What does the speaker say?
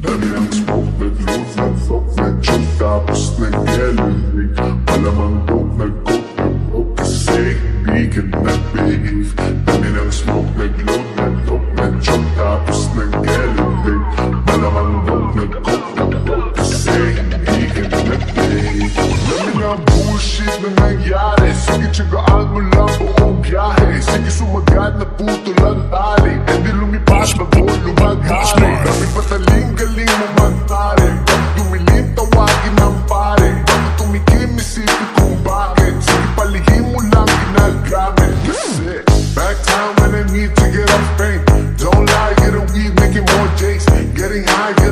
Dami ng smoke, nag-load, nag-fuck, nag-choke, tapos nag-yellow. Malamang dope, nag-coke, nag-broke, kasi bigyan na beef. Dami ng smoke, nag-load, nag-fuck, nag-choke, tapos nag-yellow. Malamang dope, nag-coke, nag-broke, kasi bigyan na beef. Dami na bullshit na nangyari, sige tsagaan mo lang buong biyahe. Sige sumagat na puto lang tali, e di lumipas bago lumaghari. Dami pataling galing mo magtari, pag dumilim tawagin ng pare. Pag tumikim isipin kung bakit, sige palihim mo lang ginagamit. Kasi back time when I need to get off pain, don't lie, get a weed, making more jakes. Getting high,